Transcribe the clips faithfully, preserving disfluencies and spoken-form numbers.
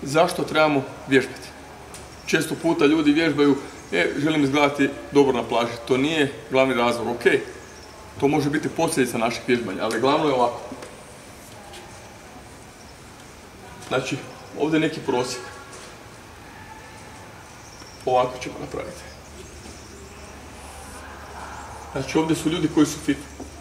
zašto trebamo vježbati? Često puta ljudi vježbaju, e, želim izgledati dobro na plaži. To nije glavni razlog, ok. To može biti posljedica našeg vježbanja, ali glavno je ovako. Znači, ovdje je neki prosjek. Ovako ćemo napraviti. Znači, ovdje su ljudi koji su fit.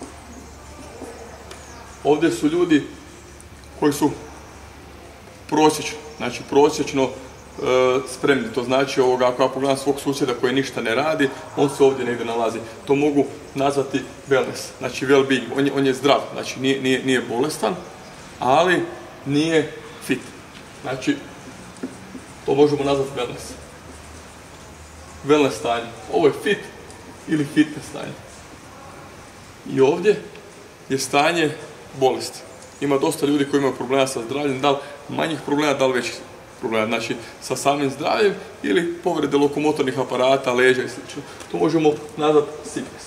Ovdje su ljudi koji su prosječno, znači prosječno e, spremni. To znači, ovoga, ako ja pogledam svog susjeda koji ništa ne radi, on se ovdje negdje nalazi. To mogu nazvati wellness, znači well-being. On je, on je zdrav, znači nije, nije, nije bolestan, ali nije fit. Znači, to možemo nazvati wellness. Wellness stanje. Ovo je fit ili fitness stanje. I ovdje je stanje bolesti. Ima dosta ljudi koji imaju problema sa zdravljem, da li manjih problema, da li većih problema. Znači, sa samim zdravljem ili povrede lokomotornih aparata, leđa i sl. To možemo nazvati sickness.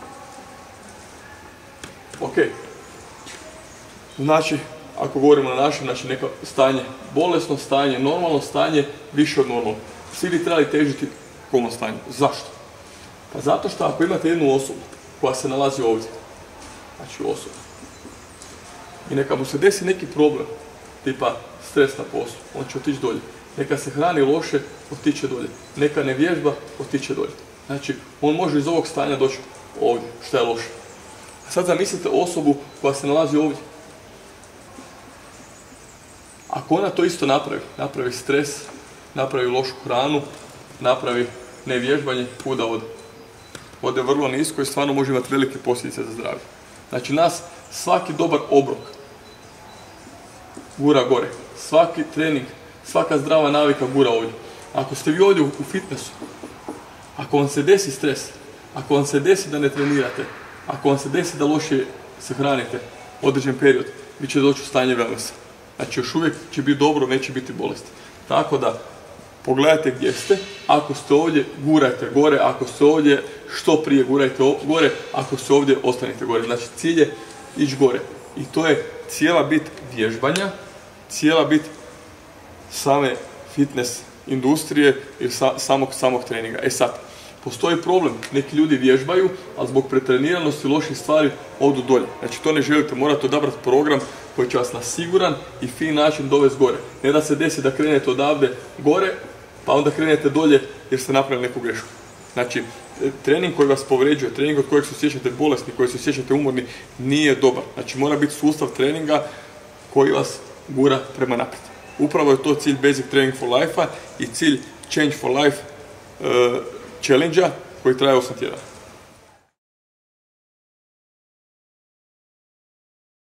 Ok. Znači, ako govorimo na naše, znači neko stanje bolesno stanje, normalno stanje, više od normalno. Svi bi trebali težiti okolnom stanju. Zašto? Pa zato što ako imate jednu osobu koja se nalazi ovdje, znači osoba, i neka mu se desi neki problem, tipa stres na poslu, on će otići dolje. Neka se hrani loše, otiće dolje. Neka ne vježba, otiće dolje. Znači, on može iz ovog stanja doći ovdje, što je loše. A sad zamislite osobu koja se nalazi ovdje. Ako ona to isto napravi, napravi stres, napravi lošu hranu, napravi nevježbanje, kuda ode? Ode vrlo nisko i stvarno može imati velike posljedice za zdravlje. Znači, nas svaki dobar obrok gura gore. Svaki trening, svaka zdrava navika gura ovdje. Ako ste vi ovdje u fitnessu, ako vam se desi stres, ako vam se desi da ne trenirate, ako vam se desi da loše se hranite određen period, vi će doći u stanje wellnessa. Znači, još uvijek će biti dobro, neće biti bolesti. Tako da, pogledajte gdje ste, ako ste ovdje, gurajte gore, ako ste ovdje, što prije gurajte gore, ako ste ovdje, ostanite gore. Znači, cilj je ići gore. I to je cijela bit vježbanja, cijela bit same fitness industrije i sa, samog, samog treninga. E sad, postoji problem, neki ljudi vježbaju, ali zbog pretreniranosti loših stvari odu dolje. Znači, to ne želite, morate odabrati program koji će vas na siguran i fin način dovesti gore. Ne da se desi da krenete odavde gore, pa onda krenete dolje jer ste napravili neku grešku. Znači, trening koji vas povređuje, trening od kojeg se osjećate bolesni, koji se osjećate umorni, nije dobar. Znači, mora biti sustav treninga koji vas gura prema naprijed. Upravo je to cilj Basic Training for Life-a i cilj Change for Life uh, challenge-a koji traje osam tjedana.